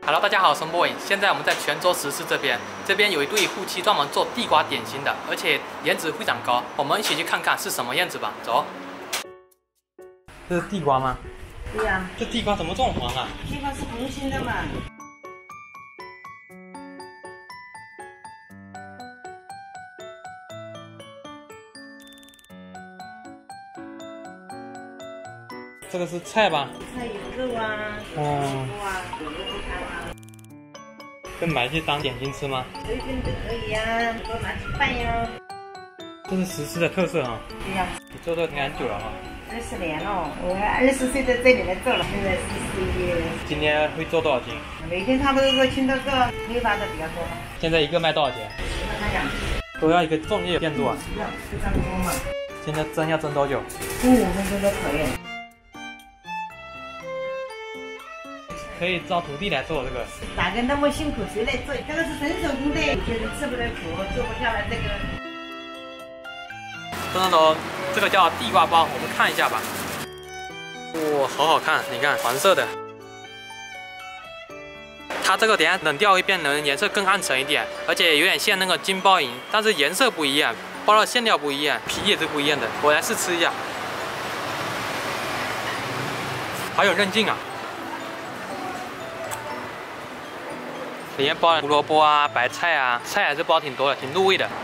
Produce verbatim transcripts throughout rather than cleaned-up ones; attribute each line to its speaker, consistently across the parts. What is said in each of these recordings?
Speaker 1: Hello， 大家好，我是莫影。现在我们在泉州石狮这边，这边有一对夫妻专门做地瓜点心的，而且颜值非常高。我们一起去看看是什么样子吧。走。这是地瓜吗？
Speaker 2: 对呀、啊。
Speaker 1: 这地瓜怎么这么黄啊？
Speaker 2: 地瓜是红心的嘛。
Speaker 1: 这个是菜吧？
Speaker 2: 菜有肉啊，有
Speaker 1: 哦。
Speaker 2: 啊，有肉不汤啊。
Speaker 1: 跟买去当点心吃吗？
Speaker 2: 随便都可以呀、啊，多拿去拌呀。
Speaker 1: 这是石狮的特色啊。
Speaker 2: 对呀、啊。
Speaker 1: 你做这个应该很久了哈。
Speaker 2: 二十年了，我二十岁在这里来做了，现在是十一月。
Speaker 1: 今天会做多少斤？
Speaker 2: 每天差不多是青豆个，批发的比较多。
Speaker 1: 现在一个卖多少钱？
Speaker 2: 那看两
Speaker 1: 都要一个粽叶电度啊。
Speaker 2: 要非常多嘛。
Speaker 1: 现在蒸要蒸多久？
Speaker 2: 蒸五分钟就可以。
Speaker 1: 可以招徒弟来做这个。
Speaker 2: 哪个那么辛苦，谁来做？这个是纯手工的，有些人吃不了苦，做不下来这个。
Speaker 1: 郑总头，这个叫地瓜包，我们看一下吧。哇，好好看，你看黄色的。它这个等下冷掉会变得颜色更暗沉一点，而且有点像那个金包银，但是颜色不一样，包的馅料不一样，皮也是不一样的。我来试吃一下，好有韧劲啊！里面包了胡萝卜啊、白菜啊，菜还是包挺多的，挺入味的。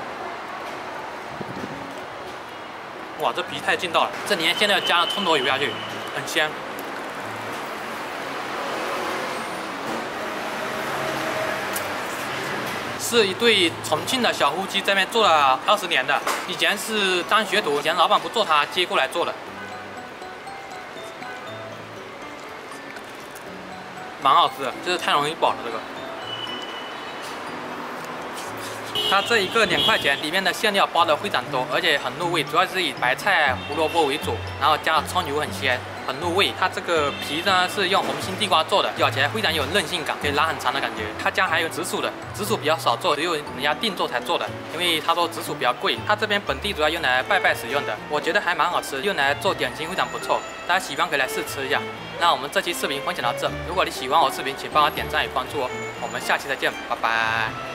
Speaker 1: 哇，这皮太劲道了！这里面现在加了葱头油下去，很香。是一对重庆的小夫妻在那边做了二十年的，以前是当学徒，以前老板不做他接过来做的，蛮好吃的，就是太容易饱了这个。它这一个两块钱，里面的馅料包的非常多，而且很入味，主要是以白菜、胡萝卜为主，然后加了葱油，很鲜，很入味。它这个皮呢是用红心地瓜做的，咬起来非常有韧性感，可以拉很长的感觉。它家还有紫薯的，紫薯比较少做，只有人家定做才做的，因为他说紫薯比较贵。它这边本地主要用来拜拜使用的，我觉得还蛮好吃，用来做点心非常不错。大家喜欢可以来试吃一下。那我们这期视频分享到这，如果你喜欢我视频，请帮我点赞与关注哦。我们下期再见，拜拜。